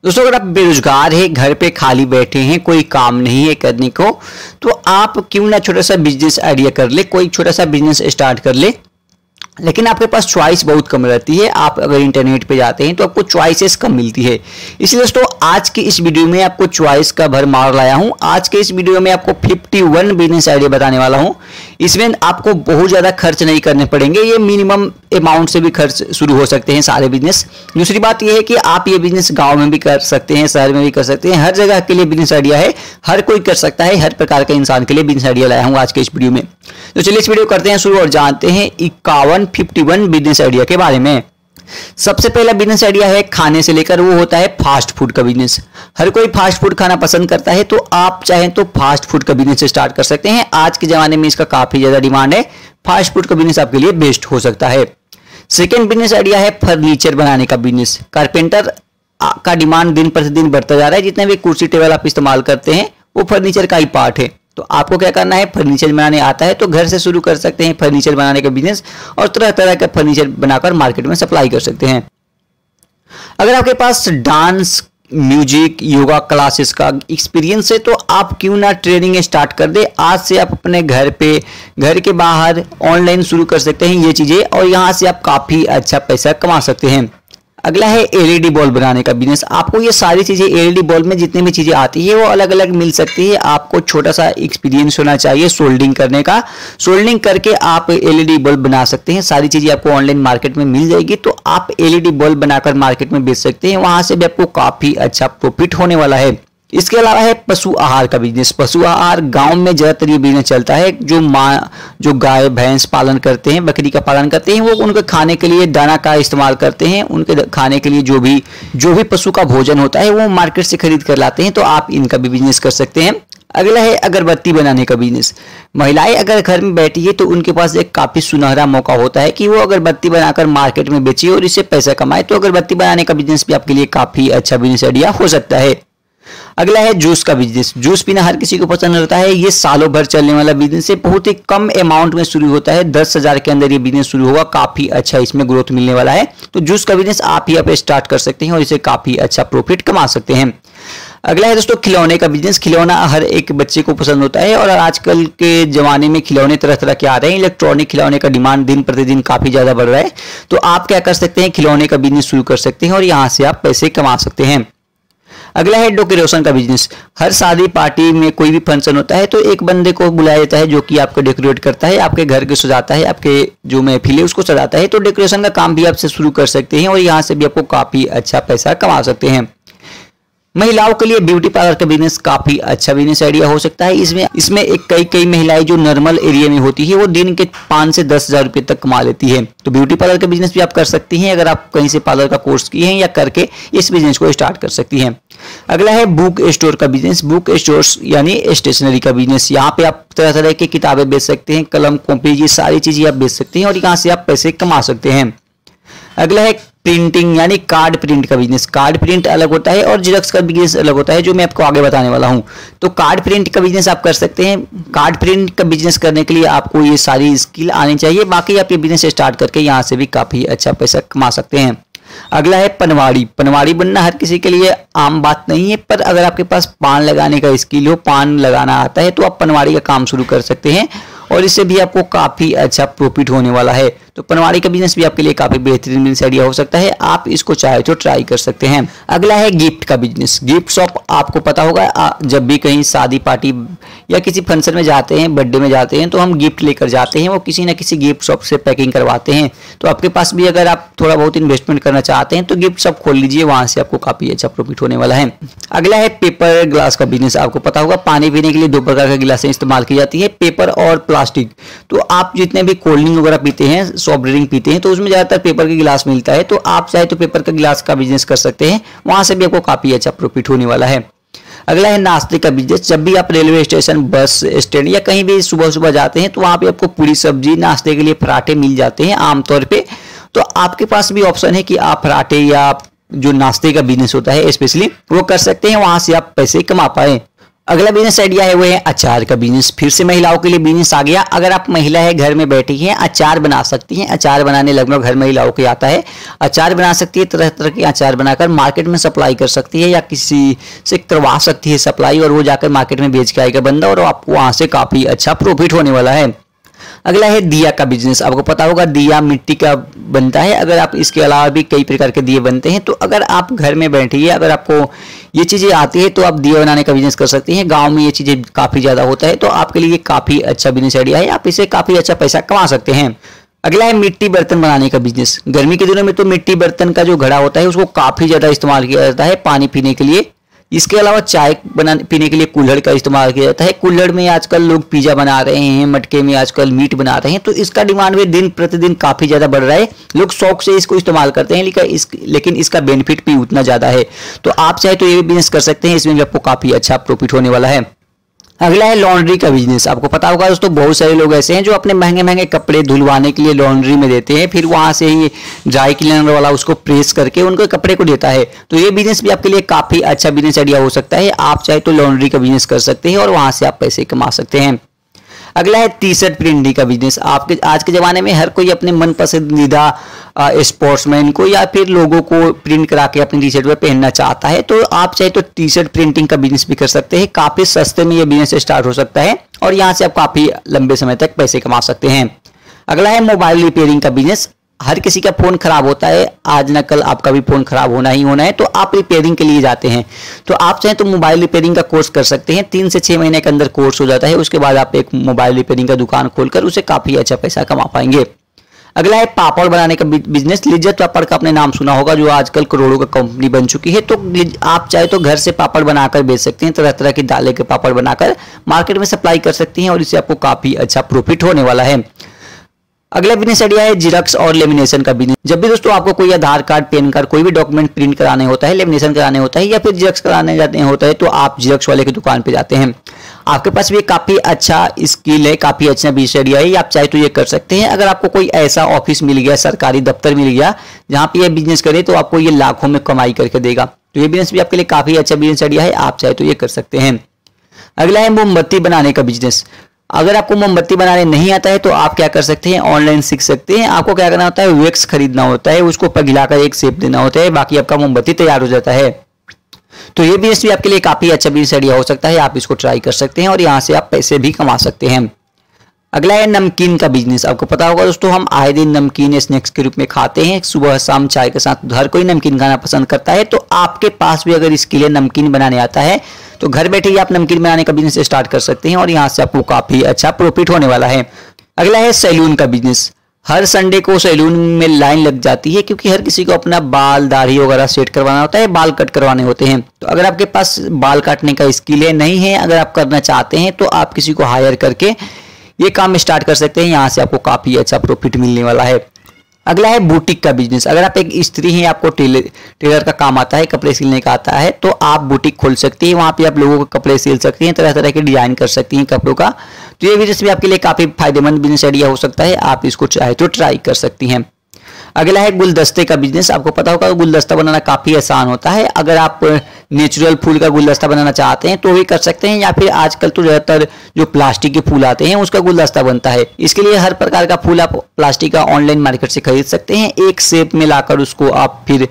दोस्तों अगर आप बेरोजगार हैं, घर पे खाली बैठे हैं, कोई काम नहीं है करने को, तो आप क्यों ना छोटा सा बिजनेस आइडिया कर ले, कोई छोटा सा बिजनेस स्टार्ट कर ले। लेकिन आपके पास चॉइस बहुत कम रहती है। आप अगर इंटरनेट पे जाते हैं तो आपको चॉइसेस कम मिलती है। इसलिए दोस्तों आज की इस वीडियो में आपको चॉइस का भरमार लाया हूं। आज के इस वीडियो में आपको 51 बिजनेस आइडिया बताने वाला हूं। इसमें आपको बहुत ज़्यादा खर्च नहीं करने पड़ेंगे। ये मिनिमम अमाउंट से भी खर्च शुरू हो सकते हैं सारे बिजनेस। दूसरी बात यह है कि आप ये बिजनेस गाँव में भी कर सकते हैं, शहर में भी कर सकते हैं, हर जगह के लिए बिजनेस आइडिया है। हर कोई कर सकता है, हर प्रकार के इंसान के लिए बिजनेस आइडिया लाया हूँ आज के इस वीडियो में। तो चलिए इस वीडियो करते हैं शुरू और जानते हैं 51 बिजनेस आइडिया के बारे में। सबसे पहला बिजनेस आइडिया है खाने से लेकर, वो होता है फास्ट फूड का बिजनेस। हर कोई फास्ट फूड खाना पसंद करता है, तो आप चाहें तो फास्ट फूड का बिजनेस स्टार्ट कर सकते हैं। आज के जमाने में इसका काफी ज्यादा डिमांड है। फास्ट फूड का बिजनेस आपके लिए बेस्ट हो सकता है। सेकेंड बिजनेस आइडिया है फर्नीचर बनाने का बिजनेस। कारपेंटर का डिमांड दिन प्रतिदिन बढ़ता जा रहा है। जितने भी कुर्सी टेबल आप इस्तेमाल करते हैं वो फर्नीचर का ही पार्ट है। तो आपको क्या करना है, फर्नीचर बनाने आता है तो घर से शुरू कर सकते हैं फर्नीचर बनाने का बिजनेस, और तरह तरह का फर्नीचर बनाकर मार्केट में सप्लाई कर सकते हैं। अगर आपके पास डांस, म्यूजिक, योगा क्लासेस का एक्सपीरियंस है तो आप क्यों ना ट्रेनिंग स्टार्ट कर दे। आज से आप अपने घर पे, घर के बाहर ऑनलाइन शुरू कर सकते हैं ये चीजें, और यहाँ से आप काफी अच्छा पैसा कमा सकते हैं। अगला है एलईडी बल्ब बनाने का बिजनेस। आपको ये सारी चीजें एलईडी बल्ब में जितनी भी चीजें आती है वो अलग अलग मिल सकती है। आपको छोटा सा एक्सपीरियंस होना चाहिए सोल्डिंग करने का। सोल्डिंग करके आप एलईडी बल्ब बना सकते हैं। सारी चीजें आपको ऑनलाइन मार्केट में मिल जाएगी, तो आप एलईडी बल्ब बनाकर मार्केट में बेच सकते हैं। वहां से भी आपको काफी अच्छा प्रॉफिट होने वाला है। इसके अलावा है पशु आहार का बिजनेस। पशु आहार गांव में ज्यादातर ये बिजनेस चलता है। जो गाय भैंस पालन करते हैं, बकरी का पालन करते हैं, वो उनके खाने के लिए दाना का इस्तेमाल करते हैं। उनके खाने के लिए जो भी पशु का भोजन होता है वो मार्केट से खरीद कर लाते हैं, तो आप इनका भी बिजनेस कर सकते हैं। अगला है अगरबत्ती बनाने का बिजनेस। महिलाएं अगर घर में बैठी है तो उनके पास एक काफी सुनहरा मौका होता है कि वो अगरबत्ती बनाकर मार्केट में बेचे और इससे पैसा कमाए। तो अगरबत्ती बनाने का बिजनेस भी आपके लिए काफी अच्छा बिजनेस आइडिया हो सकता है। अगला है जूस का बिजनेस। जूस पीना हर किसी को पसंद होता है। ये सालों भर चलने वाला बिजनेस है। बहुत ही कम अमाउंट में शुरू होता है। 10,000 के अंदर ये बिजनेस शुरू होगा। काफी अच्छा इसमें ग्रोथ मिलने वाला है। तो जूस का बिजनेस आप ही आप स्टार्ट कर सकते हैं और इसे काफी अच्छा प्रॉफिट कमा सकते हैं। अगला है दोस्तों खिलौने का बिजनेस। खिलौना हर एक बच्चे को पसंद होता है, और आजकल के जमाने में खिलौने तरह तरह के आ रहे हैं। इलेक्ट्रॉनिक खिलौने का डिमांड दिन प्रतिदिन काफी ज्यादा बढ़ रहा है। तो आप क्या कर सकते हैं, खिलौने का बिजनेस शुरू कर सकते हैं और यहाँ से आप पैसे कमा सकते हैं। अगला है डेकोरेशन का बिजनेस। हर शादी पार्टी में कोई भी फंक्शन होता है तो एक बंदे को बुलाया जाता है जो कि आपको डेकोरेट करता है, आपके घर को सजाता है, आपके जो महफिल है उसको सजाता है। तो डेकोरेशन का काम भी आपसे शुरू कर सकते हैं और यहाँ से भी आपको काफी अच्छा पैसा कमा सकते हैं। महिलाओं के लिए ब्यूटी पार्लर का बिजनेस काफी अच्छा बिजनेस आइडिया हो सकता है। इसमें एक कई महिलाएं जो नॉर्मल एरिया में होती है वो दिन के 5 से 10,000 रुपए तक कमा लेती है। तो ब्यूटी पार्लर का बिजनेस भी आप कर सकती हैं अगर आप कहीं से पार्लर का कोर्स किए हैं, या करके इस बिजनेस को स्टार्ट कर सकती हैं। अगला है बुक स्टोर का बिजनेस। बुक स्टोर यानी स्टेशनरी का बिजनेस। यहाँ पे आप तरह तरह की किताबें बेच सकते हैं, कलम, कॉपी, ये सारी चीजें आप बेच सकते हैं और यहाँ से आप पैसे कमा सकते हैं। अगला है प्रिंटिंग यानी कार्ड प्रिंट का बिजनेस। कार्ड प्रिंट अलग होता है और जेरॉक्स का बिजनेस अलग होता है, जो मैं आपको आगे बताने वाला हूं। तो कार्ड प्रिंट का बिजनेस आप कर सकते हैं। कार्ड प्रिंट का बिजनेस करने के लिए आपको ये सारी स्किल आनी चाहिए। बाकी आप ये बिजनेस स्टार्ट करके यहाँ से भी काफी अच्छा पैसा कमा सकते हैं। अगला है पनवाड़ी। पनवाड़ी बनना हर किसी के लिए आम बात नहीं है, पर अगर आपके पास पान लगाने का स्किल हो, पान लगाना आता है, तो आप पनवाड़ी का काम शुरू कर सकते हैं और इससे भी आपको काफी अच्छा प्रॉफिट होने वाला है। तो पनवाड़ी का बिजनेस भी आपके लिए काफी बेहतरीन बिजनेस आइडिया हो सकता है। आप इसको चाहे तो ट्राई कर सकते हैं। अगला है गिफ्ट का बिजनेस। गिफ्ट शॉप आपको पता होगा, जब भी कहीं शादी पार्टी या किसी फंक्शन में जाते हैं, बर्थडे में जाते हैं, तो हम गिफ्ट लेकर जाते हैं। वो किसी ना किसी गिफ्ट शॉप से पैकिंग करवाते हैं। तो आपके पास भी अगर आप थोड़ा बहुत इन्वेस्टमेंट करना चाहते हैं तो गिफ्ट शॉप खोल लीजिए, वहां से आपको काफी अच्छा प्रॉफिट होने वाला है। अगला है पेपर ग्लास का बिजनेस। आपको पता होगा पानी पीने के लिए 2 प्रकार के गिलासें इस्तेमाल की जाती है, पेपर और प्लास्टिक। तो आप जितने भी कोल्ड ड्रिंक वगैरह पीते हैं, सॉफ्ट ड्रिंक पीते हैं, तो उसमें ज्यादातर पेपर के गिलास मिलता है। तो आप चाहे तो पेपर का गिलास का बिजनेस कर सकते हैं, वहां से भी आपको काफी अच्छा प्रॉफिट होने वाला है। अगला है नाश्ते का बिजनेस। जब भी आप रेलवे स्टेशन, बस स्टैंड या कहीं भी सुबह सुबह जाते हैं तो वहां पे आपको पूरी सब्जी, नाश्ते के लिए पराठे मिल जाते हैं आमतौर पे। तो आपके पास भी ऑप्शन है कि आप पराठे या जो नाश्ते का बिजनेस होता है स्पेशली वो कर सकते हैं, वहां से आप पैसे कमा पाए। अगला बिजनेस आइडिया है वो है अचार का बिजनेस। फिर से महिलाओं के लिए बिजनेस आ गया। अगर आप महिला है, घर में बैठी हैं, अचार बना सकती हैं। अचार बनाने लगभग हर महिलाओं को आता है। अचार बना सकती है, तरह तरह के अचार बनाकर मार्केट में सप्लाई कर सकती है या किसी से करवा सकती है सप्लाई, और वो जाकर मार्केट में बेच के आएगा बंदा और आपको वहां से काफी अच्छा प्रॉफिट होने वाला है। अगला है दिया का बिजनेस। आपको पता होगा दिया मिट्टी का बनता है। अगर आप इसके अलावा भी कई प्रकार के दिए बनते हैं, तो अगर आप घर में बैठिए, अगर आपको ये चीजें आती है तो आप दिया बनाने का बिजनेस कर सकते हैं। गांव में ये चीजें काफी ज्यादा होता है, तो आपके लिए काफी अच्छा बिजनेस आइडिया है। आप इसे काफी अच्छा पैसा कमा सकते हैं। अगला है मिट्टी बर्तन बनाने का बिजनेस। गर्मी के दिनों में तो मिट्टी बर्तन का जो घड़ा होता है उसको काफी ज्यादा इस्तेमाल किया जाता है पानी पीने के लिए। इसके अलावा चाय पीने के लिए कुल्हड़ का इस्तेमाल किया जाता है। कुल्हड़ में आजकल लोग पिज्जा बना रहे हैं, मटके में आजकल मीट बना रहे हैं, तो इसका डिमांड भी दिन प्रतिदिन काफी ज्यादा बढ़ रहा है। लोग शौक से इसको इस्तेमाल करते हैं, लेकिन इसका बेनिफिट भी उतना ज्यादा है। तो आप चाहे तो ये भी बिजनेस कर सकते हैं, इसमें भी आपको काफी अच्छा प्रॉफिट होने वाला है। अगला है लॉन्ड्री का बिजनेस। आपको पता होगा दोस्तों, बहुत सारे लोग ऐसे हैं जो अपने महंगे महंगे कपड़े धुलवाने के लिए लॉन्ड्री में देते हैं, फिर वहां से ही ड्राई क्लीनर वाला उसको प्रेस करके उनको कपड़े को देता है। तो ये बिजनेस भी आपके लिए काफी अच्छा बिजनेस आइडिया हो सकता है। आप चाहे तो लॉन्ड्री का बिजनेस कर सकते हैं और वहां से आप पैसे कमा सकते हैं। अगला है टी शर्ट प्रिंटिंग का बिजनेस। आपके आज के ज़माने में हर कोई अपने मन पसंदीदा स्पोर्ट्समैन को या फिर लोगों को प्रिंट करा के अपनी टी शर्ट पर पहनना चाहता है, तो आप चाहे तो टी शर्ट प्रिंटिंग का बिजनेस भी कर सकते हैं। काफ़ी सस्ते में ये बिजनेस स्टार्ट हो सकता है और यहाँ से आप काफ़ी लंबे समय तक पैसे कमा सकते हैं। अगला है मोबाइल रिपेयरिंग का बिजनेस। हर किसी का फोन खराब होता है, आज न कल आपका भी फोन खराब होना ही होना है, तो आप रिपेयरिंग के लिए जाते हैं। तो आप चाहें तो मोबाइल रिपेयरिंग का कोर्स कर सकते हैं। 3 से 6 महीने के अंदर कोर्स हो जाता है। उसके बाद आप एक मोबाइल रिपेयरिंग का दुकान खोलकर उसे काफी अच्छा पैसा कमा पाएंगे। अगला है पापड़ बनाने का बिजनेस। लिज्जत पापड़ का आपने नाम सुना होगा, जो आजकल करोड़ों का कंपनी बन चुकी है। तो आप चाहे तो घर से पापड़ बनाकर बेच सकते हैं। तरह तरह की दालें के पापड़ बनाकर मार्केट में सप्लाई कर सकती हैं और इससे आपको काफी अच्छा प्रॉफिट होने वाला है। अगला बिजनेस आइडिया है जिरक्स और लेमिनेशन का बिजनेस। जब भी दोस्तों आपको कोई आधार कार्ड, पैन कार्ड, कोई भी डॉक्यूमेंट प्रिंट कराने होता है, लेमिनेशन कराने होता है या फिर जिरक्स कराने जाते होता है, तो आप जिरक्स वाले की दुकान पे जाते हैं। आपके पास भी काफी अच्छा स्किल है, काफी अच्छा बिजनेस आइडिया है, आप चाहे तो ये कर सकते हैं। अगर आपको कोई ऐसा ऑफिस मिल गया, सरकारी दफ्तर मिल गया जहां पे ये बिजनेस करे, तो आपको ये लाखों में कमाई करके देगा। तो ये बिजनेस भी आपके लिए काफी अच्छा बिजनेस आइडिया है, आप चाहे तो ये कर सकते हैं। अगला है मोमबत्ती बनाने का बिजनेस। अगर आपको मोमबत्ती बनाने नहीं आता है तो आप क्या कर सकते हैं, ऑनलाइन सीख सकते हैं। आपको क्या करना होता है, वैक्स खरीदना होता है, उसको पिघलाकर एक शेप देना होता है, बाकी आपका मोमबत्ती तैयार हो जाता है। तो ये बिजनेस भी आपके लिए काफी अच्छा बिजनेस आइडिया हो सकता है, आप इसको ट्राई कर सकते हैं और यहाँ से आप पैसे भी कमा सकते हैं। अगला है नमकीन का बिजनेस। आपको पता होगा दोस्तों, हम आए दिन नमकीन स्नैक्स के रूप में खाते हैं, सुबह शाम चाय के साथ हर कोई नमकीन खाना पसंद करता है। तो आपके पास भी अगर इसके लिए नमकीन बनाने आता है तो घर बैठे ही आप नमकीन बनाने का बिजनेस स्टार्ट कर सकते हैं और यहाँ से आपको काफी अच्छा प्रॉफिट होने वाला है। अगला है सैलून का बिजनेस। हर संडे को सैलून में लाइन लग जाती है, क्योंकि हर किसी को अपना बाल दाढ़ी वगैरह सेट करवाना होता है, बाल कट करवाने होते हैं। तो अगर आपके पास बाल काटने का स्किल है, नहीं है, अगर आप करना चाहते हैं, तो आप किसी को हायर करके ये काम स्टार्ट कर सकते हैं। यहाँ से आपको काफी अच्छा प्रॉफिट मिलने वाला है। अगला है बुटीक का बिजनेस। अगर आप एक स्त्री हैं, आपको टेलर का काम आता है, कपड़े सिलने का आता है, तो आप बुटीक खोल सकती हैं। वहाँ पे आप लोगों को कपड़े सिल सकती हैं, तरह तरह के डिजाइन कर सकती हैं कपड़ों का। तो ये बिजनेस भी आपके लिए काफी फायदेमंद बिजनेस आइडिया हो सकता है, आप इसको चाहे तो ट्राई कर सकती हैं। अगला है गुलदस्ते का बिजनेस। आपको पता होगा गुलदस्ता बनाना काफी आसान होता है। अगर आप नेचुरल फूल का गुलदस्ता बनाना चाहते हैं तो भी कर सकते हैं, या फिर आजकल तो ज्यादातर जो प्लास्टिक के फूल आते हैं उसका गुलदस्ता बनता है। इसके लिए हर प्रकार का फूल आप प्लास्टिक का ऑनलाइन मार्केट से खरीद सकते हैं। एक शेप में लाकर उसको आप फिर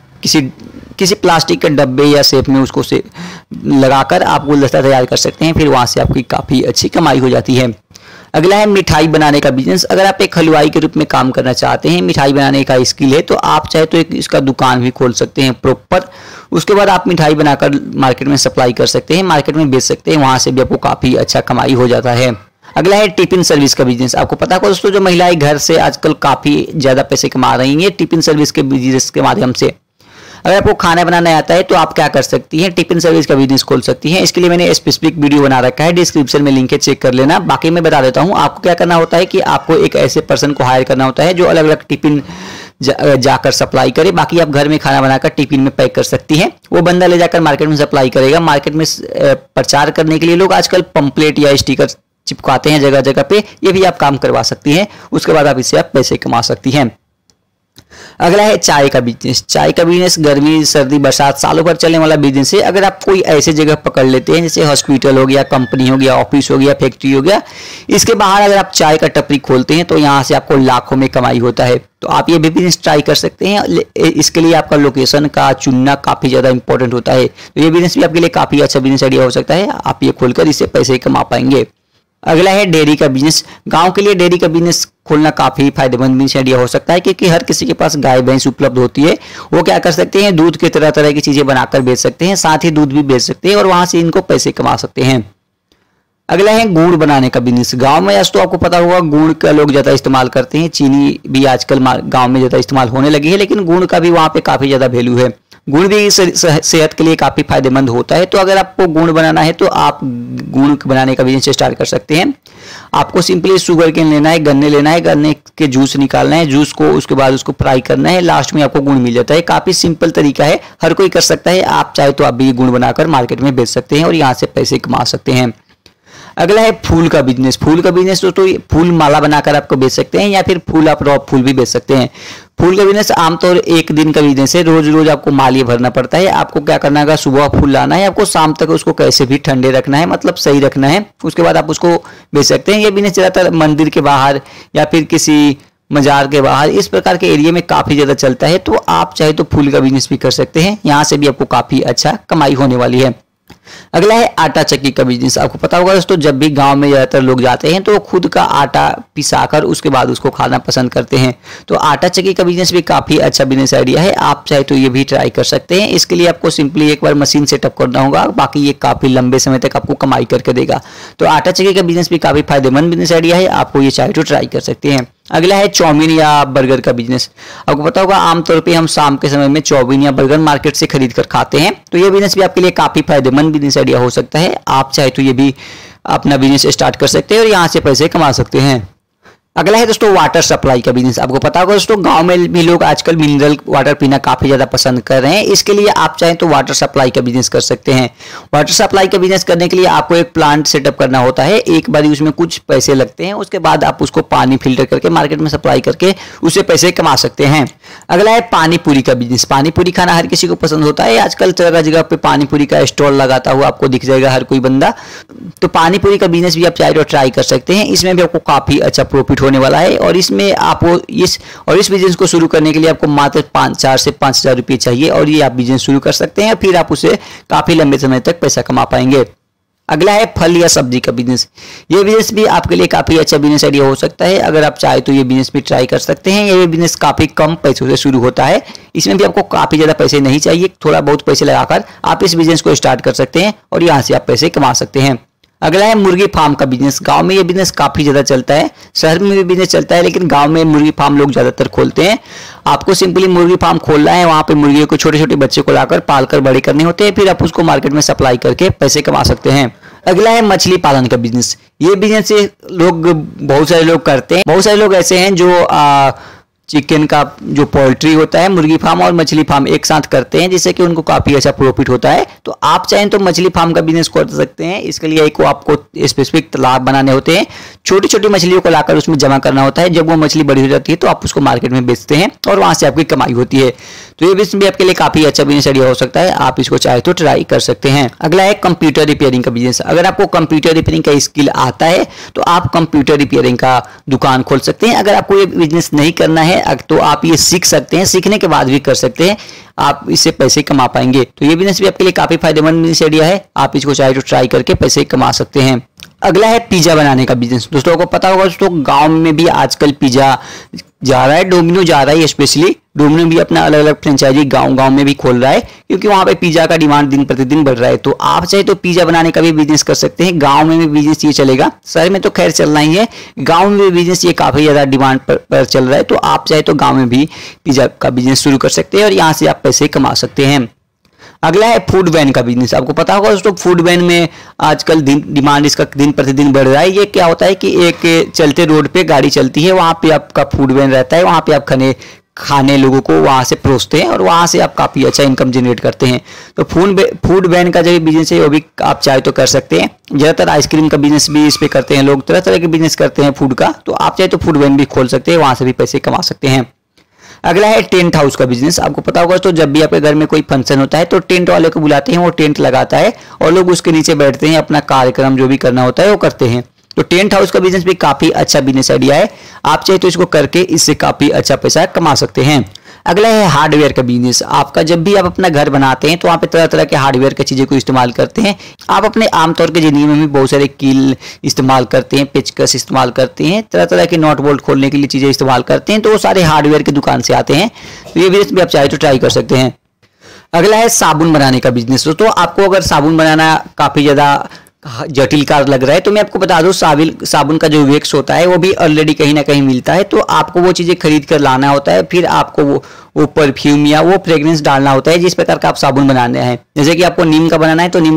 किसी प्लास्टिक के डब्बे या शेप में उसको से लगाकर आप गुलदस्ता तैयार कर सकते हैं, फिर वहां से आपकी काफी अच्छी कमाई हो जाती है। अगला है मिठाई बनाने का बिजनेस। अगर आप एक हलवाई के रूप में काम करना चाहते हैं, मिठाई बनाने का स्किल है, तो आप चाहे तो एक इसका दुकान भी खोल सकते हैं प्रॉपर। उसके बाद आप मिठाई बनाकर मार्केट में सप्लाई कर सकते हैं, मार्केट में बेच सकते हैं, वहां से भी आपको काफी अच्छा कमाई हो जाता है। अगला है टिफिन सर्विस का बिजनेस। आपको पता है दोस्तों, जो महिलाएं घर से आजकल काफी ज्यादा पैसे कमा रही हैं टिफिन सर्विस के बिजनेस के माध्यम से। अगर आपको खाना बनाना आता है तो आप क्या कर सकती हैं, टिफिन सर्विस का बिजनेस खोल सकती हैं। इसके लिए मैंने स्पेसिफिक वीडियो बना रखा है, डिस्क्रिप्शन में लिंक है, चेक कर लेना। बाकी मैं बता देता हूं, आपको क्या करना होता है कि आपको एक ऐसे पर्सन को हायर करना होता है जो अलग अलग टिफिन जाकर सप्लाई करे। बाकी आप घर में खाना बनाकर टिफिन में पैक कर सकती हैं, वो बंदा ले जाकर मार्केट में सप्लाई करेगा। मार्केट में प्रचार करने के लिए लोग आजकल पंपलेट या स्टिकर चिपकाते हैं जगह जगह पे, ये भी आप काम करवा सकती हैं। उसके बाद आप इससे आप पैसे कमा सकती हैं। अगला है चाय का बिजनेस। चाय का बिजनेस गर्मी सर्दी बरसात सालों भर चलने वाला बिजनेस है। अगर आप कोई ऐसे जगह पकड़ लेते हैं जैसे हॉस्पिटल हो गया, कंपनी हो गया, ऑफिस हो गया, फैक्ट्री हो गया, इसके बाहर अगर आप चाय का टपरी खोलते हैं तो यहाँ से आपको लाखों में कमाई होता है। तो आप ये भी बिजनेस ट्राई कर सकते हैं। इसके लिए आपका लोकेशन का चुनना काफ़ी ज़्यादा इंपॉर्टेंट होता है। तो ये बिजनेस भी आपके लिए काफ़ी अच्छा बिजनेस आइडिया हो सकता है। आप ये खोलकर इससे पैसे कमा पाएंगे। अगला है डेयरी का बिजनेस। गांव के लिए डेयरी का बिजनेस खोलना काफ़ी फायदेमंद बिजनेस आइडिया हो सकता है, क्योंकि हर किसी के पास गाय भैंस उपलब्ध होती है। वो क्या कर सकते हैं, दूध के तरह तरह की चीज़ें बनाकर बेच सकते हैं, साथ ही दूध भी बेच सकते हैं और वहाँ से इनको पैसे कमा सकते हैं। अगला है गुड़ बनाने का बिजनेस। गांव में आज तो आपको पता होगा गुड़ का लोग ज़्यादा इस्तेमाल करते हैं। चीनी भी आजकल गांव में ज़्यादा इस्तेमाल होने लगी है, लेकिन गुड़ का भी वहाँ पे काफ़ी ज़्यादा वैल्यू है। गुड़ भी सेहत के लिए काफ़ी फायदेमंद होता है। तो अगर आपको गुड़ बनाना है तो आप गुड़ बनाने का बिजनेस स्टार्ट कर सकते हैं। आपको सिंपली शुगर केन लेना है, गन्ने लेना है, गन्ने के जूस निकालना है, जूस को उसके बाद उसको फ्राई करना है, लास्ट में आपको गुड़ मिल जाता है। काफ़ी सिंपल तरीका है, हर कोई कर सकता है। आप चाहे तो आप भी गुड़ बनाकर मार्केट में बेच सकते हैं और यहाँ से पैसे कमा सकते हैं। अगला है फूल का बिजनेस। फूल का बिजनेस तो फूल माला बनाकर आपको बेच सकते हैं या फिर फूल आप रॉ फूल भी बेच सकते हैं। फूल का बिजनेस आमतौर एक दिन का बिजनेस है। रोज रोज आपको मालिया भरना पड़ता है। आपको क्या करना है, सुबह फूल लाना है, आपको शाम तक उसको कैसे भी ठंडे रखना है, मतलब सही रखना है। उसके बाद आप उसको बेच सकते हैं। ये बिजनेस ज़्यादातर मंदिर के बाहर या फिर किसी मजार के बाहर इस प्रकार के एरिया में काफ़ी ज़्यादा चलता है। तो आप चाहे तो फूल का बिजनेस भी कर सकते हैं। यहाँ से भी आपको काफ़ी अच्छा कमाई होने वाली है। अगला है आटा चक्की का बिजनेस। आपको पता होगा दोस्तों, जब भी गांव में ज़्यादातर लोग जाते हैं तो वो खुद का आटा पिसाकर उसके बाद उसको खाना पसंद करते हैं। तो आटा चक्की का बिजनेस भी काफ़ी अच्छा बिजनेस आइडिया है। आप चाहे तो ये भी ट्राई कर सकते हैं। इसके लिए आपको सिंपली एक बार मशीन सेटअप करना होगा, बाकी ये काफ़ी लंबे समय तक आपको कमाई करके देगा। तो आटा चक्की का बिजनेस भी काफ़ी फायदेमंद बिजनेस आइडिया है। आपको ये चाहे तो ट्राई कर सकते हैं। अगला है चाउमीन या बर्गर का बिजनेस। आपको पता होगा आमतौर पे हम शाम के समय में चाउमीन या बर्गर मार्केट से खरीद कर खाते हैं। तो ये बिजनेस भी आपके लिए काफ़ी फायदेमंद बिजनेस आइडिया हो सकता है। आप चाहे तो ये भी अपना बिजनेस स्टार्ट कर सकते हैं और यहाँ से पैसे कमा सकते हैं। अगला है दोस्तों वाटर सप्लाई का बिजनेस। आपको पता होगा दोस्तों, गांव में भी लोग आजकल मिनरल वाटर पीना काफ़ी ज़्यादा पसंद कर रहे हैं। इसके लिए आप चाहें तो वाटर सप्लाई का बिजनेस कर सकते हैं। वाटर सप्लाई का बिजनेस करने के लिए आपको एक प्लांट सेटअप करना होता है। एक बार उसमें कुछ पैसे लगते हैं, उसके बाद आप उसको पानी फिल्टर करके मार्केट में सप्लाई करके उससे पैसे कमा सकते हैं। अगला है पानी पूरी का बिजनेस। पानी पूरी खाना हर किसी को पसंद होता है। आजकल जगह जगह पे पानी पूरी का स्टॉल लगाता हुआ आपको दिख जाएगा हर कोई बंदा। तो पानी पूरी का बिजनेस भी आप चाहे तो ट्राई कर सकते हैं। इसमें भी आपको काफ़ी अच्छा प्रॉफिट होने वाला है और इसमें आपको इस बिजनेस को शुरू करने के लिए आपको मात्र 4 से 5,000 रुपये चाहिए और ये आप बिजनेस शुरू कर सकते हैं। फिर आप उसे काफ़ी लंबे समय तक पैसा कमा पाएंगे। अगला है फल या सब्जी का बिजनेस। ये बिजनेस भी आपके लिए काफ़ी अच्छा बिजनेस आइडिया हो सकता है। अगर आप चाहे तो ये बिजनेस भी ट्राई कर सकते हैं। ये बिजनेस काफ़ी कम पैसों से शुरू होता है। इसमें भी आपको काफ़ी ज़्यादा पैसे नहीं चाहिए, थोड़ा बहुत पैसे लगाकर आप इस बिजनेस को स्टार्ट कर सकते हैं और यहाँ से आप पैसे कमा सकते हैं। अगला है मुर्गी फार्म का बिजनेस। गांव में ये बिजनेस काफ़ी ज़्यादा चलता है, शहर में भी बिजनेस चलता है, लेकिन गांव में मुर्गी फार्म लोग ज़्यादातर खोलते हैं। आपको सिंपली मुर्गी फार्म खोलना है, वहाँ पे मुर्गियों को छोटे छोटे बच्चे को लाकर पालकर बड़े करने होते हैं, फिर आप उसको मार्केट में सप्लाई करके पैसे कमा सकते हैं। अगला है मछली पालन का बिजनेस। ये बिजनेस लोग बहुत सारे लोग करते हैं। बहुत सारे लोग ऐसे हैं जो चिकन का जो पोल्ट्री होता है, मुर्गी फार्म और मछली फार्म एक साथ करते हैं, जिससे कि उनको काफ़ी अच्छा प्रॉफिट होता है। तो आप चाहें तो मछली फार्म का बिजनेस कर सकते हैं। इसके लिए एक आपको स्पेसिफिक तालाब बनाने होते हैं, छोटी छोटी मछलियों को लाकर उसमें जमा करना होता है। जब वो मछली बड़ी हो जाती है तो आप उसको मार्केट में बेचते हैं और वहाँ से आपकी कमाई होती है। तो ये बिजनेस भी आपके लिए काफ़ी अच्छा बिजनेस आइडिया हो सकता है। आप इसको चाहे तो ट्राई कर सकते हैं। अगला है कंप्यूटर रिपेयरिंग का बिजनेस। अगर आपको कंप्यूटर रिपेयरिंग का स्किल आता है तो आप कंप्यूटर रिपेयरिंग का दुकान खोल सकते हैं। अगर आपको ये बिजनेस नहीं करना है तो आप ये सीख सकते हैं, सीखने के बाद भी कर सकते हैं, आप इससे पैसे कमा पाएंगे। तो ये बिजनेस भी आपके लिए काफ़ी फायदेमंद बिजनेस आइडिया है। आप इसको चाहे तो ट्राई करके पैसे कमा सकते हैं। अगला है पिज़्ज़ा बनाने का बिजनेस। दोस्तों को पता होगा दोस्तों, गांव में भी आजकल पिज़्ज़ा जा रहा है, डोमिनो जा रहा है। स्पेशली डोमिनो भी अपना अलग अलग फ्रेंचाइजी गांव में भी खोल रहा है, क्योंकि वहाँ पे पिज़्ज़ा का डिमांड दिन प्रतिदिन बढ़ रहा है। तो आप चाहे तो पिज़्ज़ा बनाने का भी बिजनेस कर सकते हैं। गांव में भी बिजनेस ये चलेगा, शहर में तो खैर चलना ही है, गांव में भी बिजनेस ये काफ़ी ज़्यादा डिमांड पर चल रहा है। तो आप चाहे तो गाँव में भी पिज़्ज़ा का बिजनेस शुरू कर सकते हैं और यहाँ से आप पैसे कमा सकते हैं। अगला है फूड वैन का बिजनेस। आपको पता होगा दोस्तों, फूड वैन में आजकल डिमांड इसका दिन प्रतिदिन बढ़ रहा है। ये क्या होता है कि एक चलते रोड पे गाड़ी चलती है, वहाँ पे आपका फूड वैन रहता है, वहाँ पे आप खाने लोगों को वहाँ से परोसते हैं और वहाँ से आप काफ़ी अच्छा इनकम जनरेट करते हैं। तो फूड वैन का जो बिजनेस है वो भी आप चाहे तो कर सकते हैं। ज़्यादातर आइसक्रीम का बिजनेस भी इस पे करते हैं लोग, तरह तरह के बिजनेस करते हैं फूड का। तो आप चाहे तो फूड वैन भी खोल सकते हैं, वहाँ से भी पैसे कमा सकते हैं। अगला है टेंट हाउस का बिजनेस। आपको पता होगा तो जब भी आपके घर में कोई फंक्शन होता है तो टेंट वाले को बुलाते हैं, वो टेंट लगाता है और लोग उसके नीचे बैठते हैं, अपना कार्यक्रम जो भी करना होता है वो करते हैं। तो टेंट हाउस का बिजनेस भी काफी अच्छा बिजनेस आइडिया है, आप चाहे तो इसको करके इससे काफी अच्छा पैसा कमा सकते हैं। अगला है हार्डवेयर का बिजनेस। आपका जब भी आप अपना घर बनाते हैं तो वहाँ पे तरह तरह के हार्डवेयर की चीज़ें को इस्तेमाल करते हैं। आप अपने आमतौर के जिंदगी में भी बहुत सारे कील इस्तेमाल करते हैं, पेचकस इस्तेमाल करते हैं, तरह तरह के नॉट बोल्ट खोलने के लिए चीज़ें इस्तेमाल करते हैं, तो वो सारे हार्डवेयर की दुकान से आते हैं। तो ये बिजनेस भी आप चाहे तो ट्राई कर सकते हैं। अगला है साबुन बनाने का बिजनेस। तो आपको अगर साबुन बनाना काफ़ी ज़्यादा जटिल कार्य लग रहा है तो मैं आपको बता दूं, साबुन का जो वैक्स होता है वो भी ऑलरेडी कहीं ना कहीं मिलता है, तो आपको वो चीज़ें खरीद कर लाना होता है, फिर आपको वो परफ्यूम या वो फ्रेग्रेंस डालना होता है जिस प्रकार का आप साबुन बनाना है। जैसे कि आपको नीम का बनाना है तो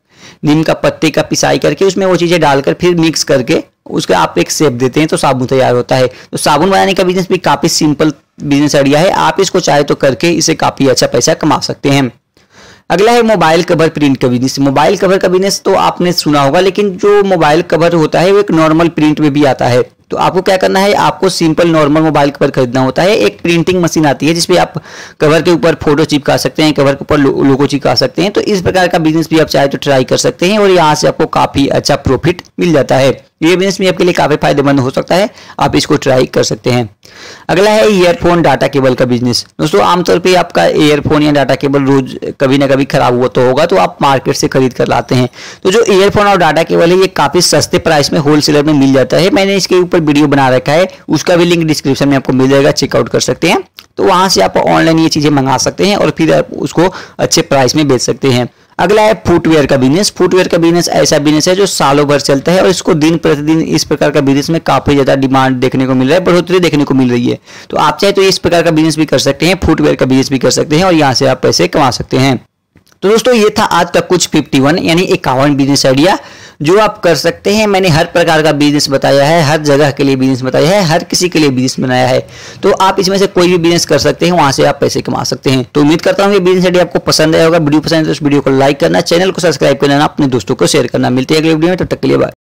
नीम का पत्ते का पिसाई करके उसमें वो चीज़ें डालकर फिर मिक्स करके उसका आप एक शेप देते हैं तो साबुन तैयार होता है। तो साबुन बनाने का बिजनेस भी काफ़ी सिंपल बिजनेस आइडिया है, आप इसको चाहे तो करके इसे काफ़ी अच्छा पैसा कमा सकते हैं। अगला है मोबाइल कवर प्रिंट का बिजनेस। मोबाइल कवर का बिजनेस तो आपने सुना होगा, लेकिन जो मोबाइल कवर होता है वो एक नॉर्मल प्रिंट में भी आता है। तो आपको क्या करना है, आपको सिंपल नॉर्मल मोबाइल कवर खरीदना होता है। एक प्रिंटिंग मशीन आती है जिसपे आप कवर के ऊपर फोटो चिपका सकते हैं, कवर के ऊपर लोगो चिपका सकते हैं। तो इस प्रकार का बिजनेस भी आप चाहे तो ट्राई कर सकते हैं और यहाँ से आपको काफ़ी अच्छा प्रॉफिट मिल जाता है। ये बिजनेस भी आपके लिए काफ़ी फायदेमंद हो सकता है, आप इसको ट्राई कर सकते हैं। अगला है ईयरफोन डाटा केबल का बिजनेस। दोस्तों आमतौर पे आपका ईयरफोन या डाटा केबल रोज कभी ना कभी खराब हुआ तो होगा, तो आप मार्केट से खरीद कर लाते हैं। तो जो ईयरफोन और डाटा केबल है ये काफ़ी सस्ते प्राइस में होलसेलर में मिल जाता है। मैंने इसके ऊपर वीडियो बना रखा है, उसका भी लिंक डिस्क्रिप्शन में आपको मिल जाएगा, चेकआउट कर सकते हैं। तो वहाँ से आप ऑनलाइन ये चीज़ें मंगा सकते हैं और फिर आप उसको अच्छे प्राइस में बेच सकते हैं। अगला है फुटवेयर का बिजनेस। फुटवेयर का बिजनेस ऐसा बिजनेस है जो सालों भर चलता है और इसको दिन प्रतिदिन इस प्रकार का बिजनेस में काफ़ी ज़्यादा डिमांड देखने को मिल रहा है, बढ़ोतरी देखने को मिल रही है। तो आप चाहे तो इस प्रकार का बिजनेस भी कर सकते हैं, फुटवेयर का बिजनेस भी कर सकते हैं और यहाँ से आप पैसे कमा सकते हैं। तो दोस्तों ये था आज तक कुछ 51 यानी 51 बिजनेस आइडिया जो आप कर सकते हैं। मैंने हर प्रकार का बिजनेस बताया है, हर जगह के लिए बिजनेस बताया है, हर किसी के लिए बिजनेस बनाया है। तो आप इसमें से कोई भी बिजनेस कर सकते हैं, वहां से आप पैसे कमा सकते हैं। तो उम्मीद करता हूँ ये बिजनेस आइडिया आपको पसंद आया होगा। वीडियो पसंद है तो इस वीडियो को लाइक करना, चैनल को सब्सक्राइब करना, अपने दोस्तों को शेयर करना। मिलते हैं अगले वीडियो में, तब तक के लिए बाय।